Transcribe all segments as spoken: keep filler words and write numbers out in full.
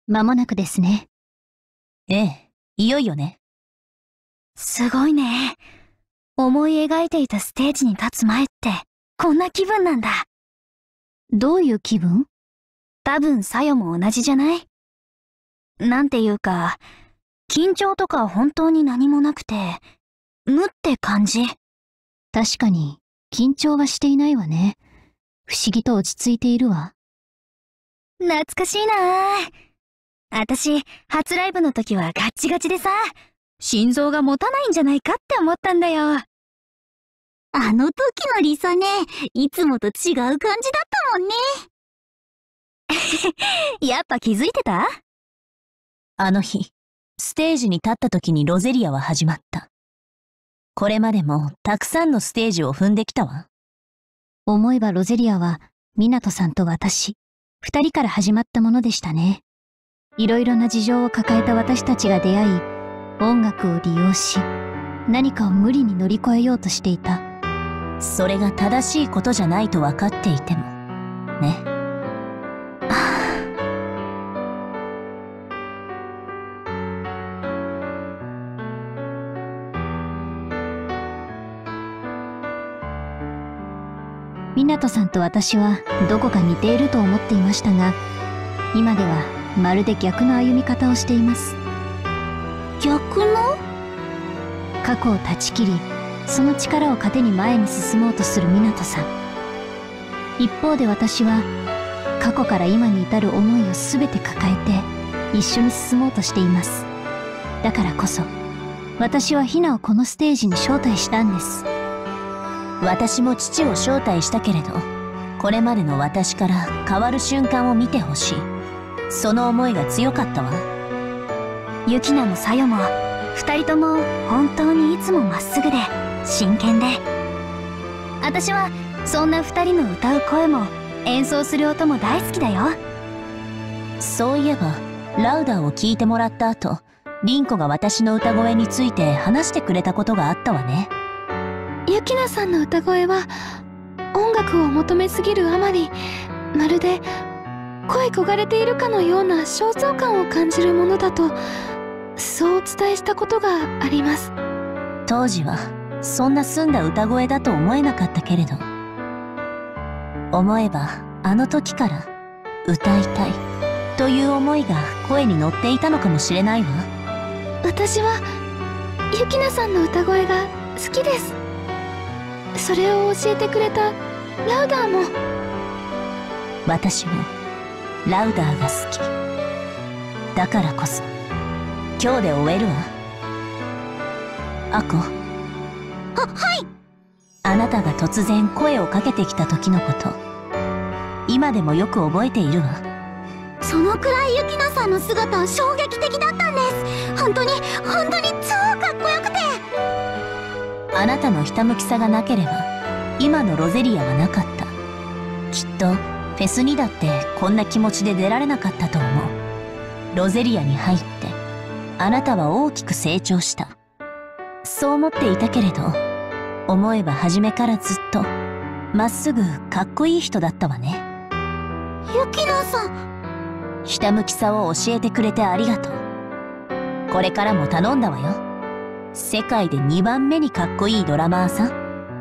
間もなくですね。 ええ、いよいよね。 すごいね。思い描いていたステージに立つ前って、こんな気分なんだ。 どういう気分？ 多分、さよも同じじゃない？なんていうか、緊張とか本当に何もなくて、無って感じ。 確かに、緊張はしていないわね。不思議と落ち着いているわ。 懐かしいなぁ。あたし、初ライブの時はガッチガチでさ、心臓が持たないんじゃないかって思ったんだよ。 あの時のリサね、いつもと違う感じだったもんね。 やっぱ気づいてた？ あの日、ステージに立った時にロゼリアは始まった。これまでもたくさんのステージを踏んできたわ。 思えばロゼリアは、湊さんと私、二人から始まったものでしたね。いろいろな事情を抱えた私たちが出会い、音楽を利用し、何かを無理に乗り越えようとしていた。 それが正しいことじゃないと分かっていても、ね。 湊さんと私はどこか似ていると思っていましたが、今ではまるで逆の歩み方をしています。 逆の？ 過去を断ち切り、その力を糧に前に進もうとする湊さん。一方で私は、過去から今に至る思いを全て抱えて、一緒に進もうとしています。だからこそ、私はヒナをこのステージに招待したんです。 私も父を招待したけれど、これまでの私から変わる瞬間を見てほしい。その思いが強かったわ。 ユキナもサヨも、二人とも本当にいつもまっすぐで、真剣で。私は、そんな二人の歌う声も、演奏する音も大好きだよ。 そういえば、ラウダーを聴いてもらった後、リンコが私の歌声について話してくれたことがあったわね。 ユキナさんの歌声は音楽を求めすぎるあまり、まるで声焦がれているかのような焦燥感を感じるものだと、そうお伝えしたことがあります。 当時はそんな澄んだ歌声だと思えなかったけれど、思えばあの時から歌いたいという思いが声に乗っていたのかもしれないわ。 私はユキナさんの歌声が好きです。それを教えてくれたラウダーも。 私もラウダーが好きだからこそ今日で終えるわ。アコ。は、 はい。 あなたが突然声をかけてきた時のこと、今でもよく覚えているわ。 そのくらいユキナさんの姿は衝撃的だったんです。本当に本当に超かっこよくて。 あなたのひたむきさがなければ今のロゼリアはなかった。きっとフェスにだってこんな気持ちで出られなかったと思う。ロゼリアに入ってあなたは大きく成長した。そう思っていたけれど、思えば初めからずっとまっすぐかっこいい人だったわね。 ユキナさん、 ひたむきさを教えてくれてありがとう。これからも頼んだわよ。世界でにばんめにかっこいいドラマーさん。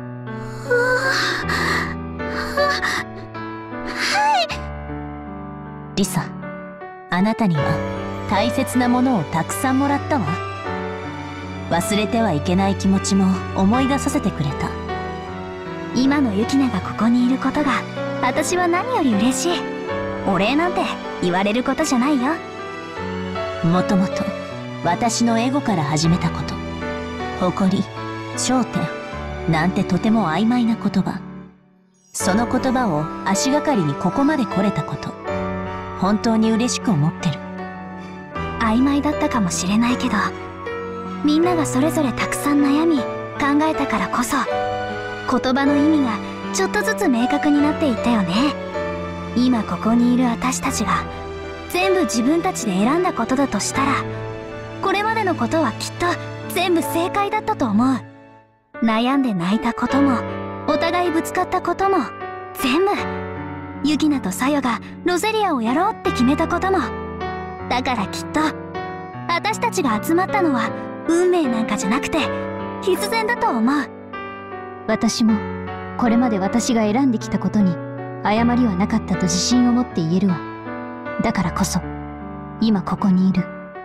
はい。 リサ、あなたには大切なものをたくさんもらったわ。忘れてはいけない気持ちも思い出させてくれた。 今のユキナがここにいることが、私は何より嬉しい。お礼なんて言われることじゃないよ。 もともと私のエゴから始めたこと。誇り、頂点なんてとても曖昧な言葉。その言葉を足がかりにここまで来れたこと、本当に嬉しく思ってる。 曖昧だったかもしれないけど、みんながそれぞれたくさん悩み考えたからこそ、言葉の意味がちょっとずつ明確になっていったよね。今ここにいる私たちが全部自分たちで選んだことだとしたら、これまでのことはきっと全部正解だったと思う。悩んで泣いたことも、お互いぶつかったことも、全部ユキナとサヨがロゼリアをやろうって決めたことも、 だからきっと私たちが集まったのは運命なんかじゃなくて必然だと思う。 私もこれまで私が選んできたことに誤りはなかったと自信を持って言えるわ。だからこそ今ここにいる。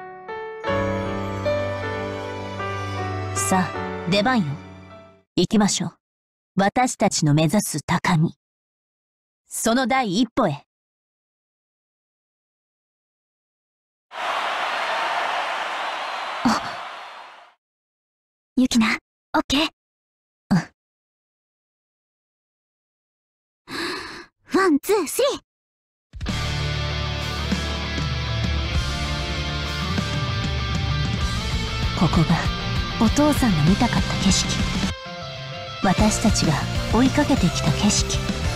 さあ、出番よ。行きましょう。私たちの目指す高み。その第一歩へ。 ユキナ、オッケー。 うん。 ワン、ツー、スリー。 ここがお父さんが見たかった景色。私たちが追いかけてきた景色。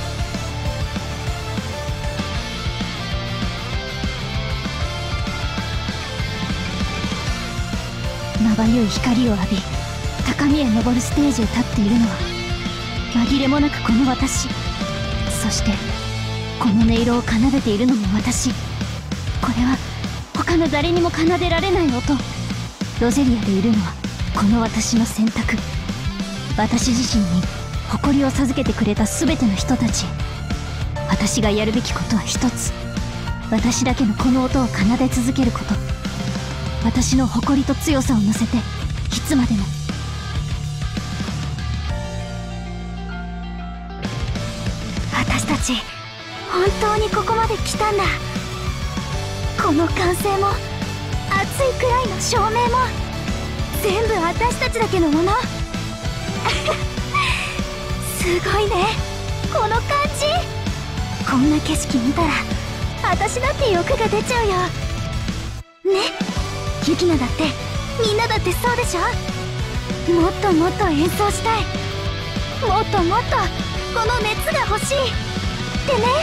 まばゆい光を浴び高みへ登るステージを立っているのは紛れもなくこの私。そしてこの音色を奏でているのも私。これは他の誰にも奏でられない音。ロゼリアでいるのはこの私の選択。私自身に誇りを授けてくれた全ての人たちへ。私がやるべきことは一つ。私だけのこの音を奏で続けること。私の誇りと強さを乗せていつまでも。 私たち本当にここまで来たんだ。この歓声も熱いくらいの照明も全部私たちだけのものすごいね、この感じ。こんな景色見たら私だって欲が出ちゃうよね。ユキナだってみんなだってそうでしょ。もっともっと演奏したい。もっともっとこの熱が欲しいってね。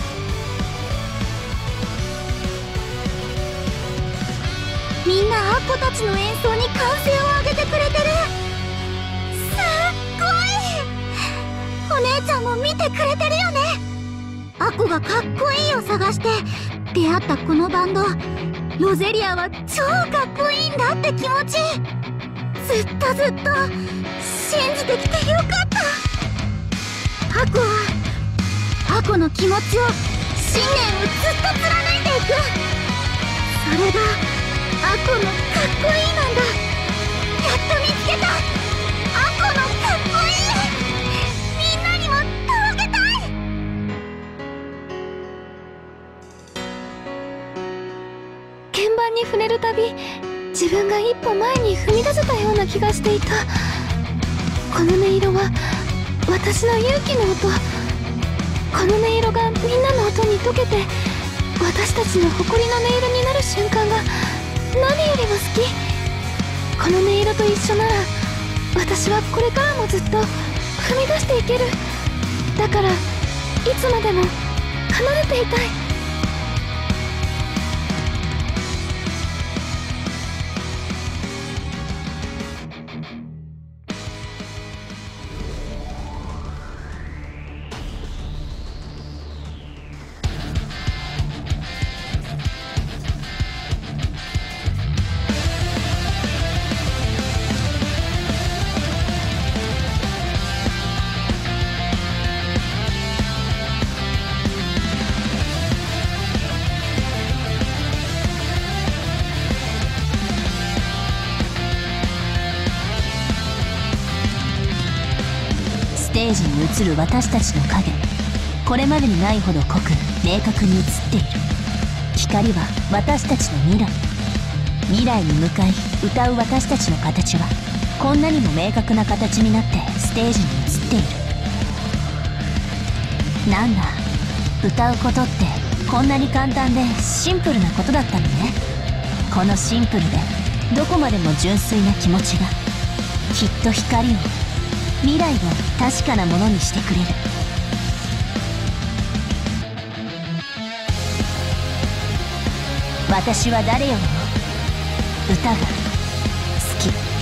みんなアッコたちの演奏に歓声を上げてくれてる。すっごい。お姉ちゃんも見てくれてるよね。アッコがかっこいいを探して出会ったこのバンドロゼリアは超かっこいいんだって気持ち、ずっとずっと信じてきてよかった。アッコはアッコの気持ちを信念をずっと貫いていく。それがアッコのかっこいいなんだ。やっと見つけた。アッコのかっこいい、みんなにも届けたい。 鍵盤に触れるたび自分が一歩前に踏み出せたような気がしていた。この音色は私の勇気の音。この音色がみんなの音に溶けて私たちの誇りの音色になる瞬間が何よりも好き。この音色と一緒なら私はこれからもずっと踏み出していける。だからいつまでも奏でていたい。 ステージに映る私たちの影、これまでにないほど濃く明確に映っている。光は私たちの未来。未来に向かい歌う私たちの形はこんなにも明確な形になってステージに映っている。なんだ、歌うことってこんなに簡単でシンプルなことだったのね。このシンプルでどこまでも純粋な気持ちがきっと光を、未来を確かなものにしてくれる。私は誰よりも歌が好き。